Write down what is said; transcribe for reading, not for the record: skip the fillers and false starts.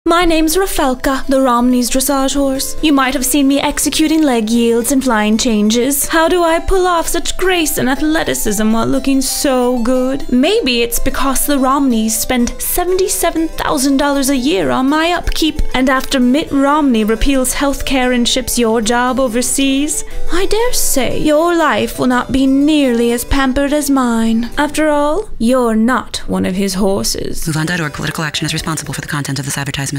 My name's Rafalca, the Romney's dressage horse. You might have seen me executing leg yields and flying changes. How do I pull off such grace and athleticism while looking so good? Maybe it's because the Romneys spend $77,000 a year on my upkeep, and after Mitt Romney repeals healthcare and ships your job overseas, I dare say your life will not be nearly as pampered as mine. After all, you're not one of his horses. MoveOn.org political action is responsible for the content of this advertisement.